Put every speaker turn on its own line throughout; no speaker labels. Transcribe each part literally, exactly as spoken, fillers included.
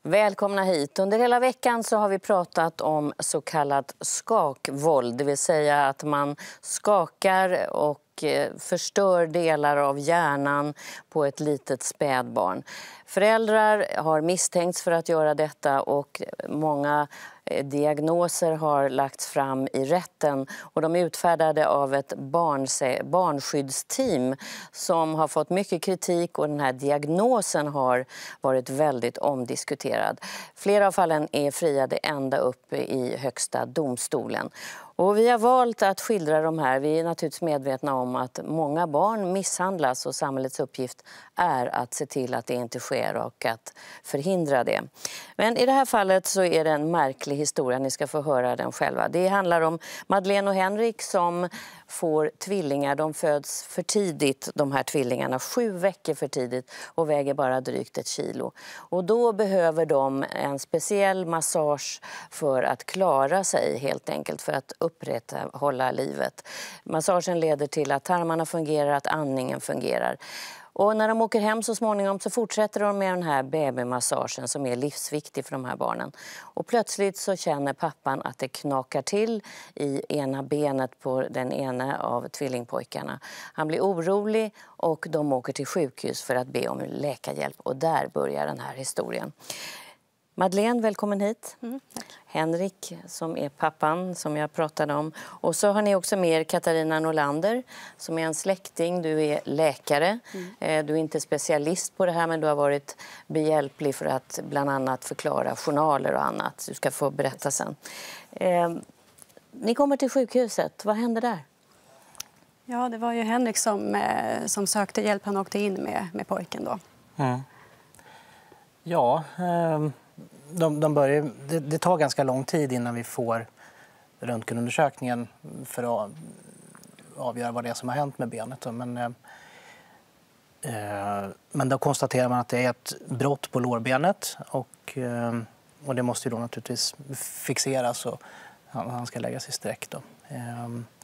Välkomna hit. Under hela veckan så har vi pratat om så kallat skakvåld, det vill säga att man skakar och förstör delar av hjärnan på ett litet spädbarn. Föräldrar har misstänkts för att göra detta och många diagnoser har lagts fram i rätten och de är utfärdade av ett barns- barnskyddsteam som har fått mycket kritik och den här diagnosen har varit väldigt omdiskuterad. Flera av fallen är friade ända upp i högsta domstolen. Och vi har valt att skildra de här. Vi är naturligtvis medvetna om att många barn misshandlas och samhällets uppgift är att se till att det inte sker och att förhindra det. Men i det här fallet så är det en märklig historia. Ni ska få höra den själva. Det handlar om Madeleine och Henrik som får tvillingar. De föds för tidigt, de här tvillingarna, sju veckor för tidigt och väger bara drygt ett kilo. Och då behöver de en speciell massage för att klara sig helt enkelt, för att upprätthålla livet. Massagen leder till att tarmarna fungerar, att andningen fungerar. Och när de åker hem så småningom så fortsätter de med den här babymassagen som är livsviktig för de här barnen. Och plötsligt så känner pappan att det knakar till i ena benet på den ena av tvillingpojkarna. Han blir orolig och de åker till sjukhus för att be om läkarhjälp. Och där börjar den här historien. Madeleine, välkommen hit. Mm, tack. Henrik, som är pappan som jag pratade om. Och så har ni också med er Katarina Norlander, som är en släkting. Du är läkare. Mm. Du är inte specialist på det här, men du har varit behjälplig för att bland annat förklara journaler och annat. Du ska få berätta sen. Eh, ni kommer till sjukhuset. Vad händer där?
Ja, det var ju Henrik som, eh, som sökte hjälp. Han åkte in med, med pojken då.
Mm. Ja... Eh... De, de börjar, det, det tar ganska lång tid innan vi får röntgenundersökningen för att avgöra vad det är som har hänt med benet. Men, eh, men då konstaterar man att det är ett brott på lårbenet och, eh, och det måste ju då naturligtvis fixeras och han, han ska läggas i sträck. Då. Eh,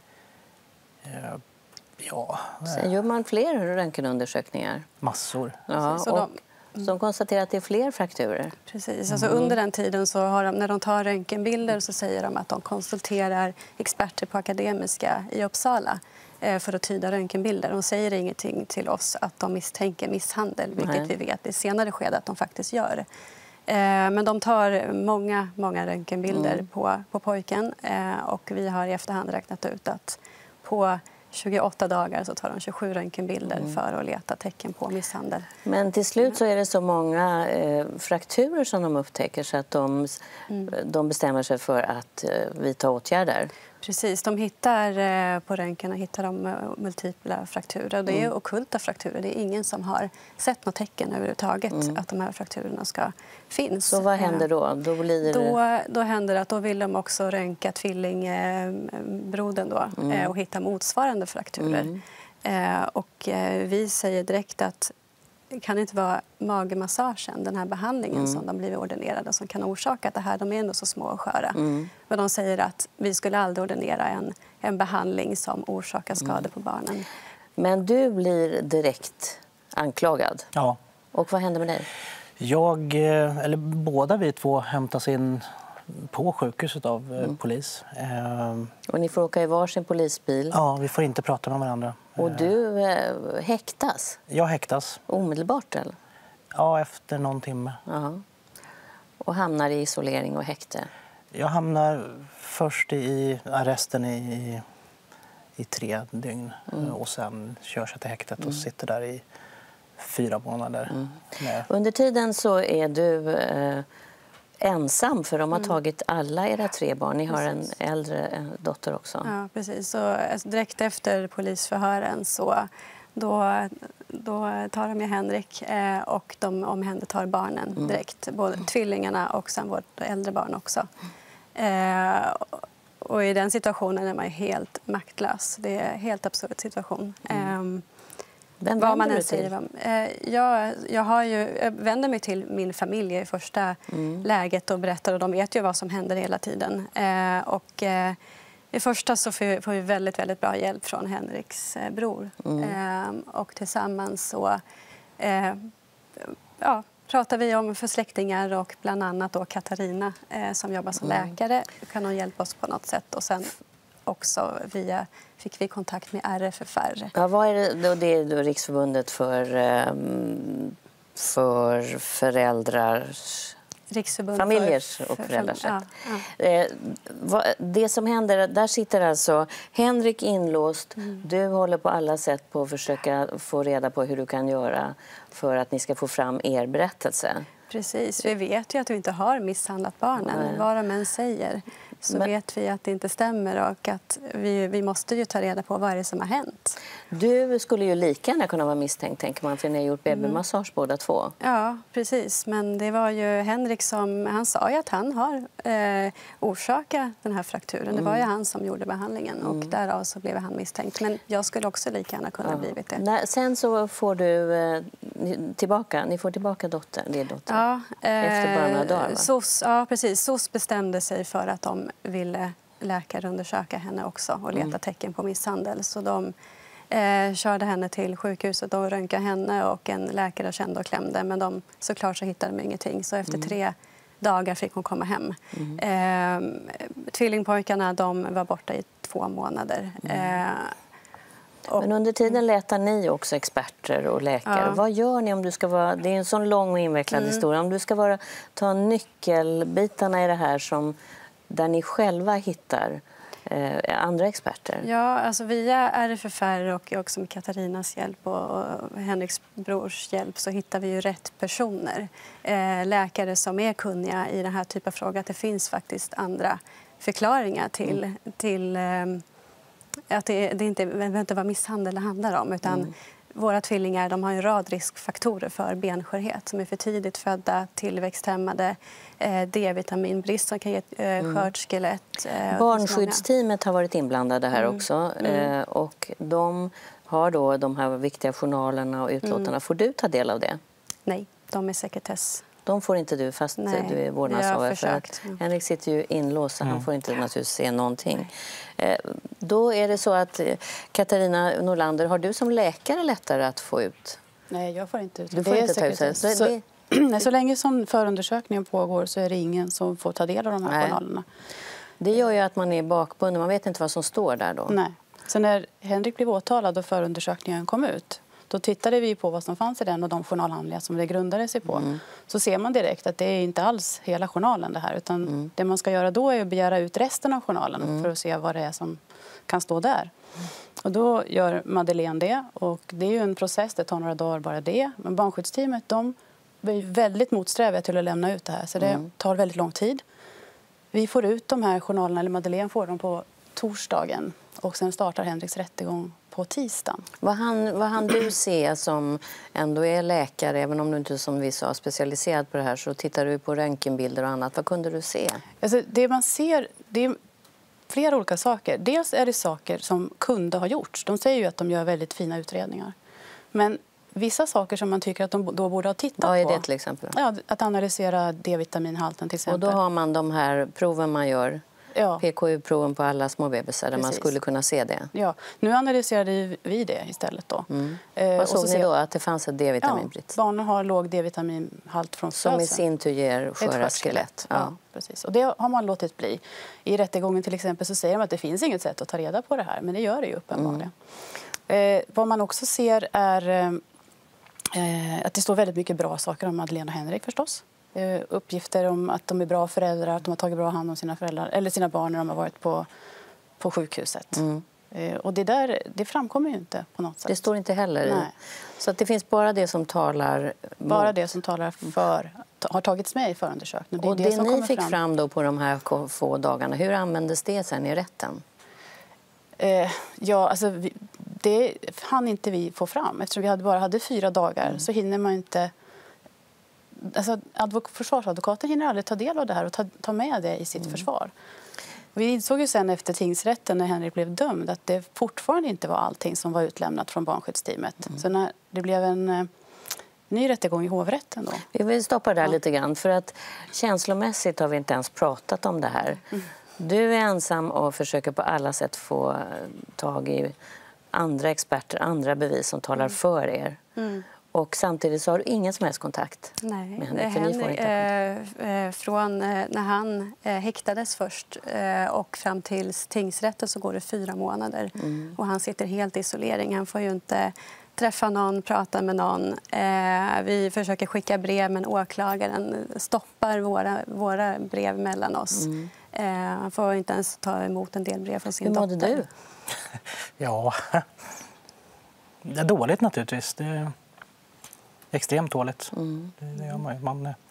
eh, ja.
Sen gör man fler röntgenundersökningar.
Massor.
Ja,
så
och...
de...
Som konstaterar att det är fler frakturer.
Precis. Alltså mm. Under den tiden så har de, när de tar röntgenbilder så säger de att de konsulterar experter på Akademiska i Uppsala eh, för att tyda röntgenbilder. De säger ingenting till oss att de misstänker misshandel, vilket Nej. vi vet i senare skede att de faktiskt gör. Eh, men de tar många, många röntgenbilder mm. på, på pojken eh, och vi har i efterhand räknat ut att på tjugoåtta dagar så tar de tjugosju röntgenbilder mm. för att leta tecken på misshandel.
Men till slut så är det så många eh, frakturer som de upptäcker så att de, mm. de bestämmer sig för att eh, vidta åtgärder.
Precis, de hittar eh, på röntgen hittar de eh, multipla frakturer. Det är mm. ockulta frakturer. Det är ingen som har sett något tecken överhuvudtaget mm. att de här frakturerna ska finnas.
Så vad händer då? Då, blir...
då, då händer det att då vill de också röntga tvillingbrodern då, mm. eh, och hitta motsvarande frakturer. Mm. Eh, och eh, vi säger direkt att det kan inte vara magemassagen, den här behandlingen mm. som de blivit ordinerade som kan orsaka att det här. De är ändå så små och sköra. Mm. Men de säger att vi skulle aldrig ordinera en, en behandling som orsakar skador mm. på barnen.
Men du blir direkt anklagad.
Ja.
Och vad händer med dig?
Jag, eller båda vi två hämtas in på sjukhuset av mm. polis.
Och ni får åka i varsin polisbil?
Ja, vi får inte prata med varandra.
Och du eh, häktas?
Jag häktas.
Omedelbart eller?
Ja, efter någon timme.
Ja. Och hamnar i isolering och häkte?
Jag hamnar först i arresten i, i tre dygn. Mm. Och sen körs jag till häktet och mm. sitter där i fyra månader. Mm. Med...
Under tiden så är du... Eh, ensam, för de har tagit alla era tre barn. Ni har en äldre dotter också.
Ja, precis. Så direkt efter polisförhören så då, då tar de med Henrik eh, och de omhändertar barnen mm. direkt. Både tvillingarna och sen vårt äldre barn också. Eh, och i den situationen är man helt maktlös. Det är en helt absurd situation. Mm. Eh,
Vem
vad man
du
än säger. Eh, jag, jag, har ju, jag vänder mig till min familj i första mm. läget och berättar. Och de vet ju vad som händer hela tiden. Eh, och, eh, i första så får, får vi väldigt, väldigt bra hjälp från Henriks eh, bror. Mm. Eh, och tillsammans så eh, ja, pratar vi om för släktingar och bland annat då Katarina eh, som jobbar som
Mm.
läkare. Kan hon hjälpa oss på något sätt? Och sen också via, fick vi kontakt med R F F R.
Ja, vad är det, då? Det är då Riksförbundet för, um, för föräldrars...
Riksförbund
Familjers
för,
och
för,
föräldrars
för,
rätt.
ja, ja.
Eh, vad, det som händer, där sitter alltså Henrik inlåst.
Mm.
Du håller på alla sätt på att försöka få reda på hur du kan göra för att ni ska få fram er berättelse.
Precis, vi vet ju att vi inte har misshandlat barnen.
Nej.
Vad de än säger så
Men-
vet vi att det inte stämmer och att vi, vi måste ju ta reda på vad är det som har hänt.
Du skulle ju lika gärna kunna vara misstänkt, tänker man, för ni har gjort
Mm.
babymassage båda två.
Ja, precis. Men det var ju Henrik som... Han sa ju att han har eh, orsakat den här frakturen. Det var ju han som gjorde behandlingen och därav så blev han misstänkt. Men jag skulle också lika gärna kunna ha blivit det.
När, sen så får du eh, ni- tillbaka, ni får tillbaka dottern, din dotter.
Ja,
Efter bara några dagar, va?
S O S, ja, precis. S O S bestämde sig för att de ville läkarundersöka henne också och leta tecken på misshandel. Så de eh, körde henne till sjukhuset och röntgade henne och en läkare kände och klämde. Men de, såklart så hittade de ingenting. Så efter tre dagar fick hon komma hem. Eh, tvillingpojkarna de var borta i två månader. Eh, och,
Men under tiden letar ni också experter och läkare.
Ja.
Vad gör ni om du ska vara... Det är en sån lång och invecklad historia. Om du ska vara, ta nyckelbitarna i det här som, där ni själva hittar eh, andra experter.
Ja, alltså via R F F R och också med Katarinas hjälp och, och Henriks brors hjälp så hittar vi ju rätt personer. Eh, läkare som är kunniga i den här typen av frågor. Att det finns faktiskt andra förklaringar till, mm. till eh, att det, det inte behöver inte vara misshandel det handlar om. Utan mm. våra tvillingar de har en rad riskfaktorer för benskörhet som är för tidigt födda, tillväxthämmade, eh, D-vitaminbrist som kan ge eh,
Mm.
skört skelett. Eh,
Barnskyddsteamet har varit inblandade här
Mm.
också.
Mm.
Eh, och de har då de här viktiga journalerna och utlåtarna.
Mm.
Får du ta del av det?
Nej, de är sekretess.
De får inte du fast
Nej,
du är
jag
vårdnadshavare.
har
För att
försökt.
Henrik sitter ju inlåst så han
Mm.
får inte naturligtvis se någonting. Eh, då är det så att eh, Katarina Norlander, har du som läkare lättare att få ut?
Nej, jag får inte ut.
Du får
Det är
inte ta ut det.
sekretess.
Så,
Så,
det,
nej, så länge som förundersökningen pågår så är det ingen som får ta del av de här
Nej.
journalerna.
det gör ju att man är bakbunden. Man vet inte vad som står där då.
Nej. Så när Henrik blev åtalad och förundersökningen kom ut, då tittade vi på vad som fanns i den och de journalhandlingar som det grundade sig på.
Mm.
Så ser man direkt att det är inte alls hela journalen det här. Utan
Mm.
det man ska göra då är att begära ut resten av journalen
Mm.
för att se vad det är som kan stå där. Och då gör Madeleine det. Och det är ju en process, det tar några dagar bara det. Men barnskyddsteamet, de är väldigt motsträviga till att lämna ut det här. Så det
Mm.
tar väldigt lång tid. Vi får ut de här journalerna, eller Madeleine får dem på torsdagen. Och sen startar Henriks rättegång på tisdagen.
Vad han, vad han du se som ändå är läkare, även om du inte som vi sa specialiserad på det här, så tittar du på röntgenbilder och annat. Vad kunde du se?
Alltså, det man ser, det är flera olika saker. Dels är det saker som kunde ha gjorts. De säger ju att de gör väldigt fina utredningar. Men vissa saker som man tycker att de då borde ha tittat
Vad är
på.
det till exempel?
Ja, att analysera D-vitaminhalten till
Och
exempel.
då har man de här proven man gör,
ja,
P K U-proven på alla små bebisar där man
Precis.
skulle kunna se det.
ja. Nu analyserade vi det istället då.
Mm.
Eh,
Vad
och så
såg ni
ser-
då? Att det fanns ett
Ja,
D-vitaminbrist?
barnen har låg D-vitaminhalt från
Som i
födseln.
sin tur ger
Ett
sköra
skört
skelett.
Ja.
Ja.
precis. Och det har man låtit bli. I rättegången till exempel så säger de att det finns inget sätt att ta reda på det här. Men det gör det ju uppenbarligen.
Mm.
Eh, vad man också ser är eh, att det står väldigt mycket bra saker om Madeleine och Henrik förstås. Eh, uppgifter om att de är bra föräldrar, att de har tagit bra hand om sina föräldrar eller sina barn när de har varit på, på sjukhuset.
Mm.
Eh, och det där, det framkommer ju inte på något sätt.
Det står inte heller i.
Nej.
Så att det finns bara det som talar
Bara
mot.
det som talar för, har tagits med i förundersökningen.
Och det,
som
ni
kommer
fick fram. då på de här ko- få dagarna, hur användes det sen i rätten?
Eh, ja, alltså vi, det hann inte vi få fram. Eftersom vi hade bara hade fyra dagar
Mm.
så hinner man inte... Alltså, advok- försvarsadvokaten hinner aldrig ta del av det här och ta, ta med det i sitt
Mm.
försvar. Och vi insåg ju sen efter tingsrätten när Henrik blev dömd att det fortfarande inte var allting som var utlämnat från barnskyddsteamet.
Mm.
Så när det blev en eh, ny rättegång i hovrätten då.
Vi vill stoppa där
Ja.
lite grann, för att känslomässigt har vi inte ens pratat om det här.
Mm.
Du är ensam och försöker på alla sätt få eh, tag i andra experter, andra bevis som talar för er.
Mm.
Och samtidigt så har du ingen som helst kontakt
Nej,
med
det
Henrik. För ni får inte
händer, eh, eh, från eh, när han eh, häktades först eh, och fram till tingsrätten så går det fyra månader.
Mm.
Och han sitter helt i isolering. Han får ju inte träffa någon, prata med någon. Eh, vi försöker skicka brev, men åklagaren stoppar våra, våra brev mellan oss.
Mm.
Eh, han får inte ens ta emot en del brev från sin
Hur
dotter.
mådde du?
Ja, det är dåligt naturligtvis. Det är extremt dåligt.
Mm.
Det, det gör man, ju. man eh,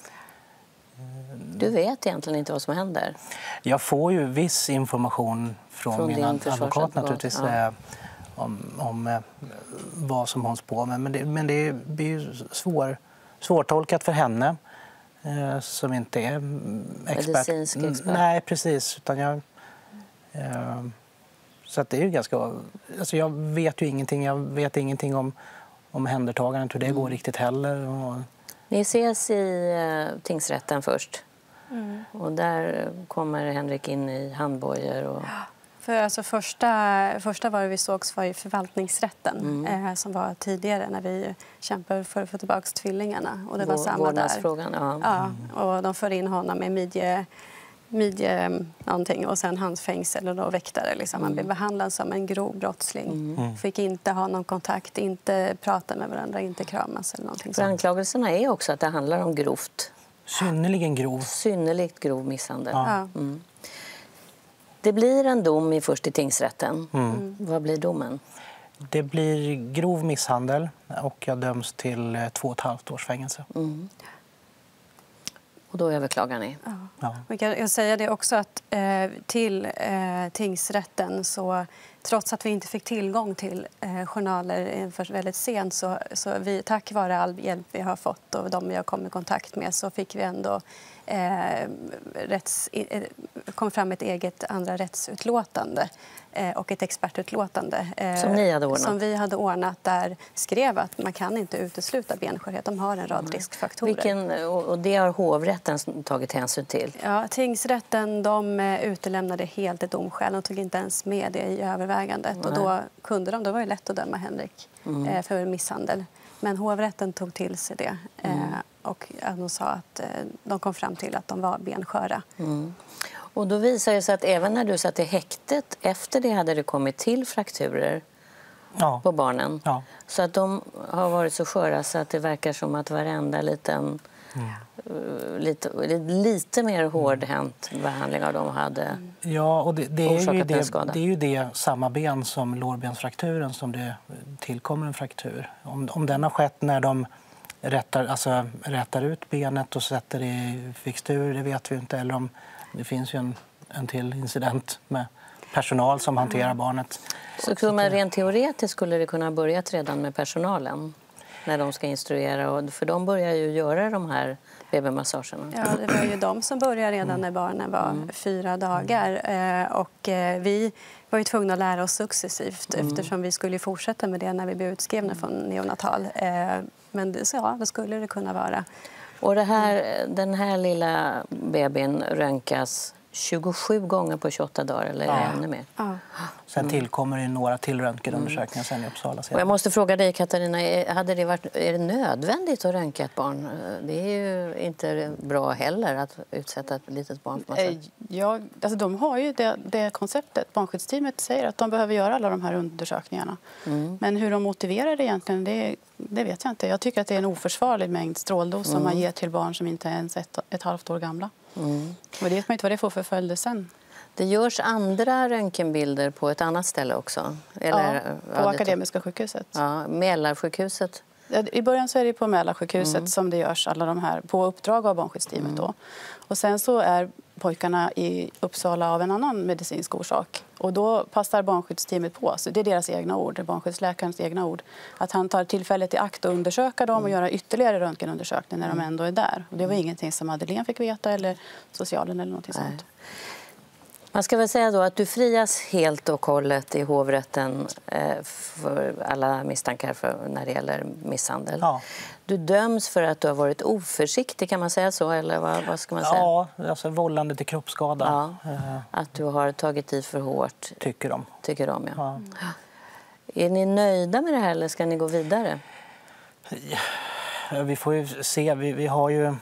Du vet egentligen inte vad som händer.
Jag får ju viss information från,
Från
min
din
advokat
försvarsadvokat,
naturligtvis
ja.
eh, om, om eh, vad som hålls på med. Men det, men det blir ju svår, svårtolkat för henne eh, som inte är expert.
Medicinsk expert.
Mm, nej, precis. Utan jag, eh, så att det är ju ganska... Alltså jag vet ju ingenting. Jag vet ingenting om, om händertagandet, hur det går riktigt heller. Och...
Ni ses i uh, tingsrätten först.
Mm.
Och där kommer Henrik in i handbojor. Och...
För alltså första, första var vi sågs var i förvaltningsrätten
Mm.
eh, som var tidigare när vi kämpade för att få tillbaka tvillingarna. Och det var
Vår-
samma där.
vårdnadsfrågan, ja.
Ja, och de för in honom med midje, midje någonting och sen hans fängsel och då väktare. Liksom. Han blev behandlad som en grov brottsling.
Mm.
Fick inte ha någon kontakt, inte prata med varandra, inte kramas eller någonting
För
sånt.
anklagelserna är också att det handlar om grovt,
Synnerligen grov.
synnerligt grov misshandel.
Ja.
Ja.
Mm. Det blir en dom i först i tingsrätten.
Mm.
Vad blir domen?
Det blir grov misshandel och jag döms till eh, två och ett halvt års fängelse.
Mm. Och då överklagar ni.
Ja.
Ja.
Jag kan jag säga det också att eh, till eh, tingsrätten så trots att vi inte fick tillgång till eh, journaler för väldigt sent så, så vi, tack vare all hjälp vi har fått och de vi har kommit i kontakt med så fick vi ändå eh, rätts, eh, kom fram ett eget andra rättsutlåtande eh, och ett expertutlåtande eh,
Som ni hade ordnat?
som vi hade ordnat där skrev att man kan inte utesluta benskörhet. De har en rad riskfaktorer.
Vilken, och och det har hovrätten tagit hänsyn till.
Ja, tingsrätten de eh, utelämnade helt ett domskäl. De tog inte ens med det i övervägandet. Och då kunde de, då var det lätt att döma Henrik
Mm.
eh, för misshandel. Men hovrätten tog till sig det. Eh,
Mm.
och att de sa att eh, de kom fram till att de var bensköra.
Mm. Och då visar det sig att även när du satt i häktet, efter det hade det kommit till frakturer
Ja.
på barnen.
Ja.
Så att de har varit så sköra så att det verkar som att varenda liten,
Mm.
uh, lite, lite mer hårdhänt behandling av dem hade.
Ja, och det, det, är ju
Orsakat
det,
benskada.
det är ju det samma ben som lårbensfrakturen som det tillkommer en fraktur. Om, om den har skett när de rättar, alltså, rättar ut benet och sätter det i fixtur, det vet vi inte. Eller om det finns ju en, en till incident med personal som hanterar barnet.
Så skulle man rent teoretiskt skulle det kunna ha börjat redan med personalen när de ska instruera. Och, för de börjar ju göra de här B B-massagerna.
Ja, det var ju de som började redan när barnen var
Mm.
fyra dagar. Eh, och eh, vi var ju tvungna att lära oss successivt
Mm.
eftersom vi skulle fortsätta med det när vi blev utskrivna från neonatal. Eh, men det, så ja, det skulle det kunna vara.
Och det här, den här lilla bebin röntgas tjugosju gånger på tjugoåtta dagar eller
Ja.
ännu mer.
Ja.
Sen tillkommer det några till röntgenundersökningar sen i Uppsala.
Och jag måste fråga dig, Katarina, är- hade det varit, är det nödvändigt att röntga ett barn? Det är ju inte bra heller att utsätta ett litet barn för massa...
Eh, Ja, alltså de har ju det, det konceptet. Barnskyddsteamet säger att de behöver göra alla de här undersökningarna.
Mm.
Men hur de motiverar det egentligen, det, det vet jag inte. Jag tycker att det är en oförsvarlig mängd stråldos som man ger till barn som inte är ens ett, ett halvt år gamla.
Mm.
Och det vet man inte vad det får för följder sen.
Det görs andra röntgenbilder på ett annat ställe också? Eller,
Ja, på
det-
Akademiska sjukhuset.
Ja, Mälarsjukhuset.
Ja, I början så är det på Mälarsjukhuset som det görs alla de här på uppdrag av barnskyddsteamet då. Och sen så är pojkarna i Uppsala av en annan medicinsk orsak. Och då passar barnskyddsteamet på. Så det är deras egna ord, barnsskyddsläkarens egna ord. Att han tar tillfället i akt att undersöka dem och göra ytterligare röntgenundersökning när de ändå är där. Och det var ingenting som Madeleine fick veta eller socialen eller något sånt.
Man ska väl säga då att du frias helt och hållet i hovrätten eh, för alla misstankar för när det gäller misshandel.
Ja.
Du döms för att du har varit oförsiktig, kan man säga så? Eller vad, vad ska man säga?
Ja, alltså vållande till kroppsskada
Ja.
eh,
Att du har tagit i för hårt,
tycker de.
tycker de. Ja.
Ja.
Är ni nöjda med det här eller ska ni gå vidare?
Ja, vi får ju se. Vi, vi har ju...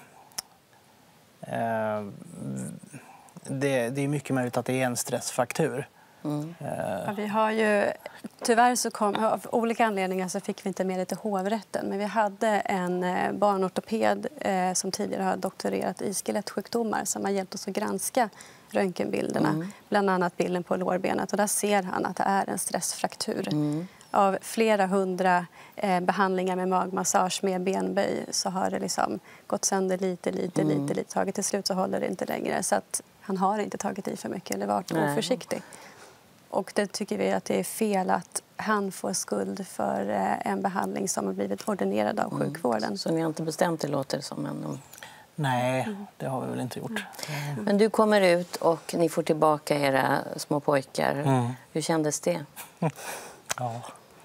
Eh, det, det är mycket möjligt att det är en stressfraktur.
Mm.
Ja, vi har ju, tyvärr så kom, av olika anledningar så fick vi inte med det till hovrätten. Men vi hade en eh, barnortoped eh, som tidigare har doktorerat i skelettsjukdomar som har hjälpt oss att granska röntgenbilderna.
Mm.
Bland annat bilden på lårbenet. Och där ser han att det är en stressfraktur.
Mm.
Av flera hundra eh, behandlingar med magmassage med benböj så har det liksom gått sönder lite, lite,
Mm.
lite, lite. Tagit till slut så håller det inte längre. Så att han har inte tagit i för mycket eller varit
Nej.
oförsiktig. Och det tycker vi att det är fel att han får skuld för eh, en behandling som har blivit ordinerad av sjukvården.
Så ni har inte bestämt det, låter det som än?
Nej, det har vi väl inte gjort.
Mm. Men du kommer ut och ni får tillbaka era små pojkar.
Mm.
Hur kändes det?
Ja.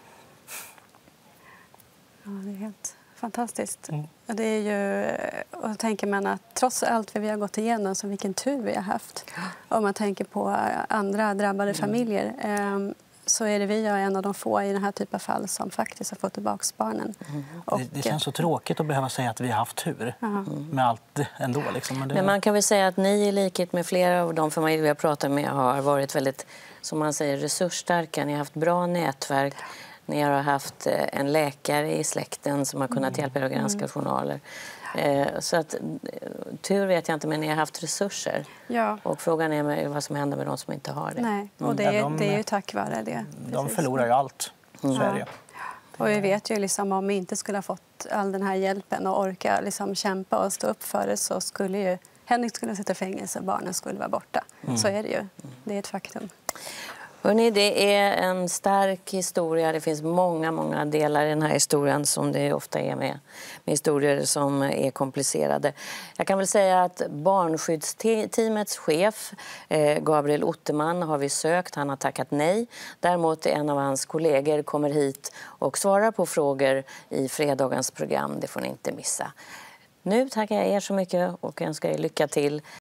Ja, det är helt fantastiskt.
Mm.
Och det är ju, och då tänker man att trots allt vi har gått igenom, så vilken tur vi har haft. Om man tänker på andra drabbade
Mm.
familjer eh, så är det vi och en av de få i den här typen av fall som faktiskt har fått tillbaka barnen.
Mm.
Och,
Det, det känns så tråkigt att behöva säga att vi har haft tur med allt ändå. Liksom. Men det...
Men man kan väl säga att ni i likhet med flera av de familjer vi har pratat med har varit väldigt, som man säger, resursstarka. Ni har haft bra nätverk. Ni har haft en läkare i släkten som har kunnat hjälpa er att granska journaler. Så att, tur vet jag inte, men ni har haft resurser.
Ja.
Och frågan är vad som händer med de som inte har det.
Nej, och det,
Ja,
är,
de-
det är ju tack vare det.
De
Precis.
förlorar ju allt. Så är det ju.
Och vi vet ju liksom, om vi inte skulle ha fått all den här hjälpen och orka liksom kämpa och stå upp för det, så skulle ju Henrik skulle sitta i fängelse och barnen skulle vara borta. Så är det ju. Det är ett faktum.
Hörrni, det är en stark historia. Det finns många, många delar i den här historien som det ofta är med, med historier som är komplicerade. Jag kan väl säga att barnskyddsteamets chef, eh, Gabriel Otterman, har vi sökt. Han har tackat nej. Däremot en av hans kollegor kommer hit och svarar på frågor i fredagens program. Det får ni inte missa. Nu tackar jag er så mycket och önskar er lycka till